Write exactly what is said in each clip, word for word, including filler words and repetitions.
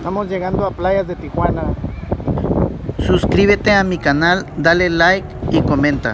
Estamos llegando a Playas de Tijuana. Suscríbete a mi canal, dale like y comenta.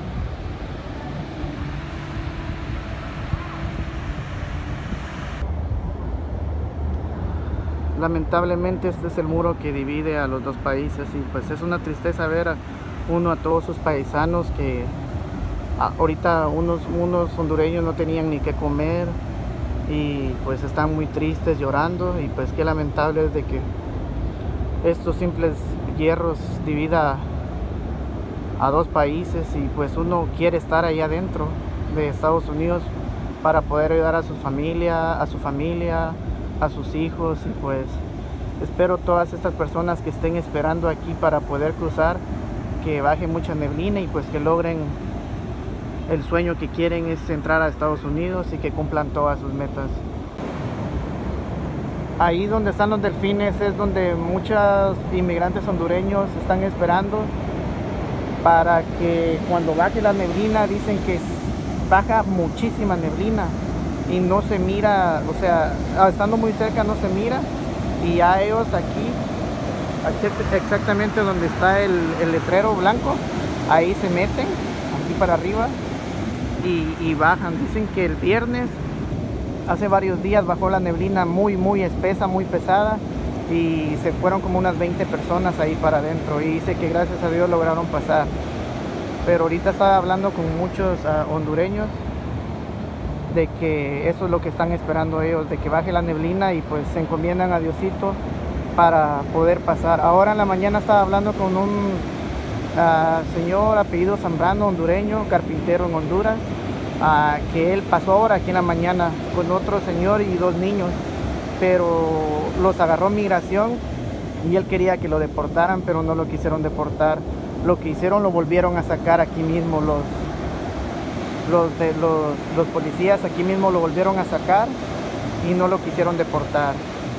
Lamentablemente este es el muro que divide a los dos países y pues es una tristeza ver a uno a todos sus paisanos que ahorita unos, unos hondureños no tenían ni qué comer y pues están muy tristes llorando, y pues qué lamentable es de que estos simples hierros divida a dos países, y pues uno quiere estar ahí adentro de Estados Unidos para poder ayudar a su familia, a su familia, a sus hijos, y pues espero todas estas personas que estén esperando aquí para poder cruzar, que baje mucha neblina y pues que logren el sueño que quieren, es entrar a Estados Unidos y que cumplan todas sus metas. Ahí donde están los delfines es donde muchos inmigrantes hondureños están esperando para que cuando baje la neblina, dicen que baja muchísima neblina y no se mira, o sea, estando muy cerca no se mira, y a ellos aquí, exactamente donde está el, el letrero blanco, ahí se meten, aquí para arriba, y, y bajan. Dicen que el viernes, hace varios días, bajó la neblina muy, muy espesa, muy pesada, y se fueron como unas veinte personas ahí para adentro, y dice que gracias a Dios lograron pasar. Pero ahorita estaba hablando con muchos uh, hondureños de que eso es lo que están esperando ellos, de que baje la neblina y pues se encomiendan a Diosito para poder pasar. Ahora en la mañana estaba hablando con un uh, señor apellido Zambrano, hondureño, carpintero en Honduras, uh, que él pasó ahora aquí en la mañana con otro señor y dos niños, pero los agarró migración y él quería que lo deportaran, pero no lo quisieron deportar. Lo que hicieron, lo volvieron a sacar aquí mismo, los Los, de, los, los policías aquí mismo lo volvieron a sacar y no lo quisieron deportar.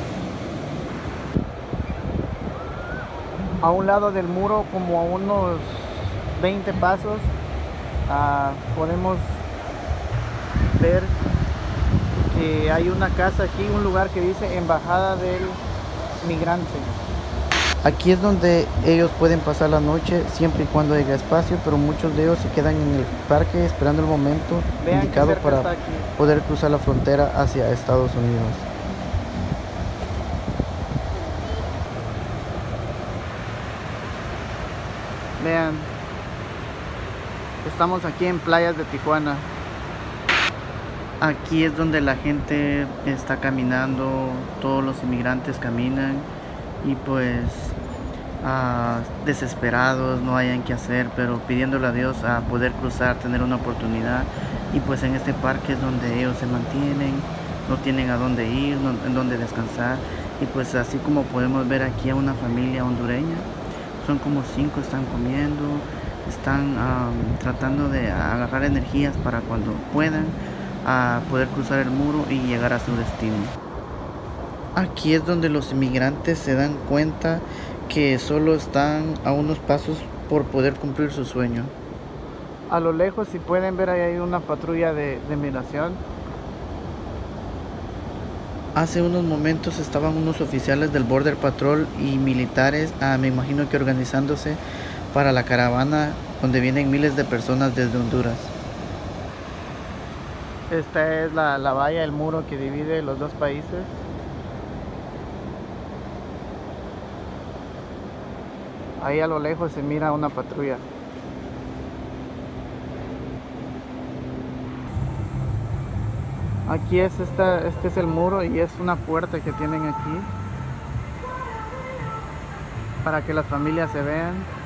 A un lado del muro, como a unos veinte pasos, uh, podemos ver que hay una casa aquí, un lugar que dice Embajada del Migrante. Aquí es donde ellos pueden pasar la noche siempre y cuando haya espacio, pero muchos de ellos se quedan en el parque esperando el momento Vean indicado para poder cruzar la frontera hacia Estados Unidos. Vean, estamos aquí en Playas de Tijuana. Aquí es donde la gente está caminando, todos los inmigrantes caminan y pues uh, desesperados, no hayan qué hacer, pero pidiéndole a Dios a poder cruzar, tener una oportunidad. Y pues en este parque es donde ellos se mantienen, no tienen a dónde ir, no, en dónde descansar. Y pues así como podemos ver aquí a una familia hondureña, son como cinco, están comiendo, están um, tratando de agarrar energías para cuando puedan a poder cruzar el muro y llegar a su destino. Aquí es donde los inmigrantes se dan cuenta que solo están a unos pasos por poder cumplir su sueño. A lo lejos, si pueden ver, ahí hay una patrulla de, de migración. Hace unos momentos estaban unos oficiales del Border Patrol y militares, ah, me imagino que organizándose para la caravana donde vienen miles de personas desde Honduras. Esta es la, la valla, el muro que divide los dos países. Ahí a lo lejos se mira una patrulla. Aquí es esta, este es el muro y es una puerta que tienen aquí para que las familias se vean.